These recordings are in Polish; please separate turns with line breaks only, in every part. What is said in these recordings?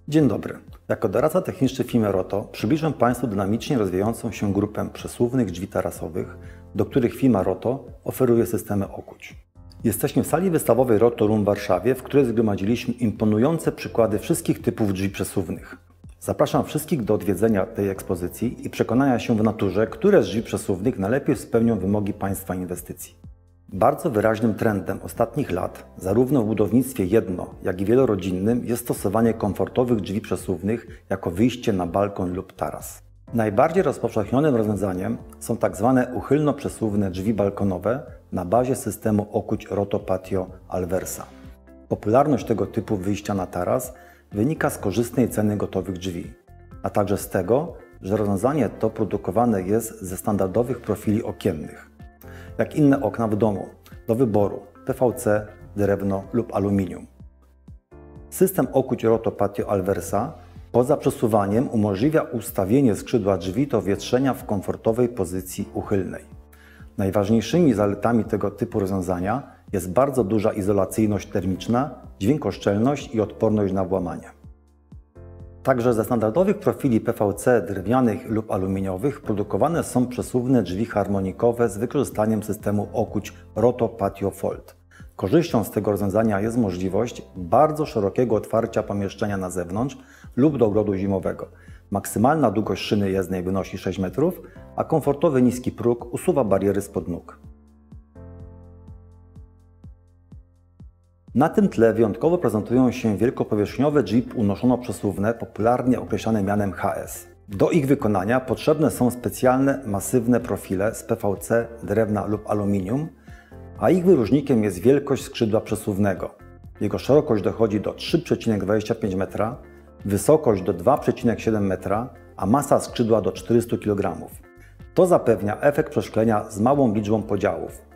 Dzień dobry. Jako doradca techniczny w firmie Roto przybliżę Państwu dynamicznie rozwijającą się grupę przesuwnych drzwi tarasowych, do których firma Roto oferuje systemy okuć. Jesteśmy w sali wystawowej Roto Room w Warszawie, w której zgromadziliśmy imponujące przykłady wszystkich typów drzwi przesuwnych. Zapraszam wszystkich do odwiedzenia tej ekspozycji i przekonania się w naturze, które z drzwi przesuwnych najlepiej spełnią wymogi Państwa inwestycji. Bardzo wyraźnym trendem ostatnich lat, zarówno w budownictwie jak i wielorodzinnym, jest stosowanie komfortowych drzwi przesuwnych jako wyjście na balkon lub taras. Najbardziej rozpowszechnionym rozwiązaniem są tzw. uchylno-przesuwne drzwi balkonowe na bazie systemu okuć Roto Patio Alversa. Popularność tego typu wyjścia na taras wynika z korzystnej ceny gotowych drzwi, a także z tego, że rozwiązanie to produkowane jest ze standardowych profili okiennych, jak inne okna w domu, do wyboru PVC, drewno lub aluminium. System okuć Roto Patio Alversa poza przesuwaniem umożliwia ustawienie skrzydła drzwi do wietrzenia w komfortowej pozycji uchylnej. Najważniejszymi zaletami tego typu rozwiązania jest bardzo duża izolacyjność termiczna, dźwiękoszczelność i odporność na włamanie. Także ze standardowych profili PVC, drewnianych lub aluminiowych produkowane są przesuwne drzwi harmonikowe z wykorzystaniem systemu okuć Roto Patio Fold. Korzyścią z tego rozwiązania jest możliwość bardzo szerokiego otwarcia pomieszczenia na zewnątrz lub do ogrodu zimowego. Maksymalna długość szyny jezdnej wynosi 6 metrów, a komfortowy niski próg usuwa bariery spod nóg. Na tym tle wyjątkowo prezentują się wielkopowierzchniowe drzwi unoszono-przesuwne, popularnie określane mianem HS. Do ich wykonania potrzebne są specjalne, masywne profile z PVC, drewna lub aluminium, a ich wyróżnikiem jest wielkość skrzydła przesuwnego. Jego szerokość dochodzi do 3,25 m, wysokość do 2,7 m, a masa skrzydła do 400 kg. To zapewnia efekt przeszklenia z małą liczbą podziałów.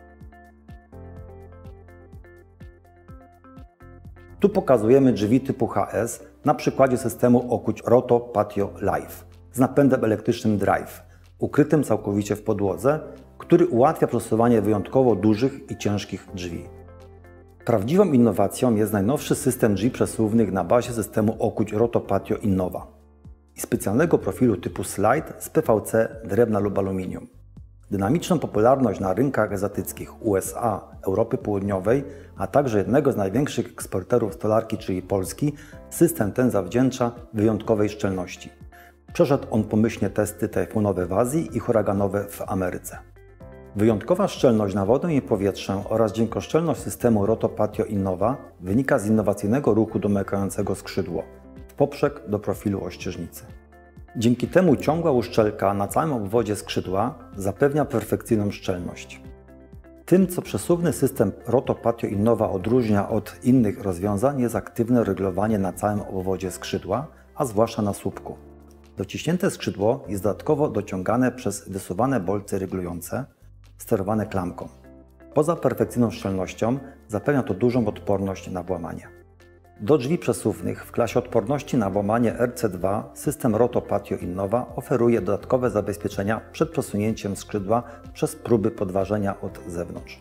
Tu pokazujemy drzwi typu HS na przykładzie systemu okuć Roto Patio Live z napędem elektrycznym Drive, ukrytym całkowicie w podłodze, który ułatwia przesuwanie wyjątkowo dużych i ciężkich drzwi. Prawdziwą innowacją jest najnowszy system drzwi przesuwnych na bazie systemu okuć Roto Patio Innova i specjalnego profilu typu Slide z PVC, drewna lub aluminium. Dynamiczną popularność na rynkach azjatyckich USA, Europy Południowej, a także jednego z największych eksporterów stolarki, czyli Polski, system ten zawdzięcza wyjątkowej szczelności. Przeszedł on pomyślnie testy tajfunowe w Azji i huraganowe w Ameryce. Wyjątkowa szczelność na wodę i powietrze oraz dźwiękoszczelność systemu Roto Patio Innova wynika z innowacyjnego ruchu domykającego skrzydło w poprzek do profilu ościeżnicy. Dzięki temu ciągła uszczelka na całym obwodzie skrzydła zapewnia perfekcyjną szczelność. Tym, co przesuwny system Roto Patio Innova odróżnia od innych rozwiązań, jest aktywne reglowanie na całym obwodzie skrzydła, a zwłaszcza na słupku. Dociśnięte skrzydło jest dodatkowo dociągane przez wysuwane bolce regulujące, sterowane klamką. Poza perfekcyjną szczelnością zapewnia to dużą odporność na włamanie. Do drzwi przesuwnych w klasie odporności na włamanie RC2 system Roto Patio Innova oferuje dodatkowe zabezpieczenia przed przesunięciem skrzydła przez próby podważenia od zewnątrz.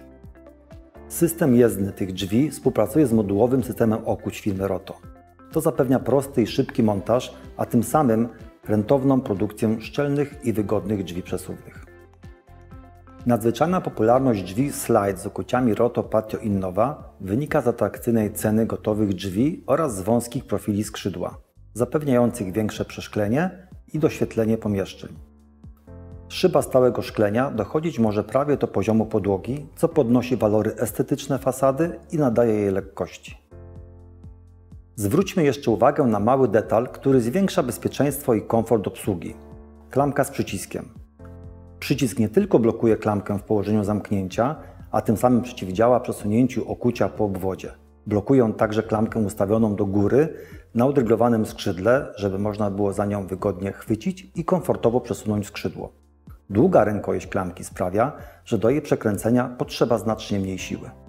System jezdny tych drzwi współpracuje z modułowym systemem okuć firmy Roto. To zapewnia prosty i szybki montaż, a tym samym rentowną produkcję szczelnych i wygodnych drzwi przesuwnych. Nadzwyczajna popularność drzwi Slide z okuciami Roto Patio Innova wynika z atrakcyjnej ceny gotowych drzwi oraz z wąskich profili skrzydła, zapewniających większe przeszklenie i doświetlenie pomieszczeń. Szyba stałego szklenia dochodzić może prawie do poziomu podłogi, co podnosi walory estetyczne fasady i nadaje jej lekkości. Zwróćmy jeszcze uwagę na mały detal, który zwiększa bezpieczeństwo i komfort obsługi. Klamka z przyciskiem. Przycisk nie tylko blokuje klamkę w położeniu zamknięcia, a tym samym przeciwdziała przesunięciu okucia po obwodzie. Blokuje on także klamkę ustawioną do góry na odreglowanym skrzydle, żeby można było za nią wygodnie chwycić i komfortowo przesunąć skrzydło. Długa rękojeść klamki sprawia, że do jej przekręcenia potrzeba znacznie mniej siły.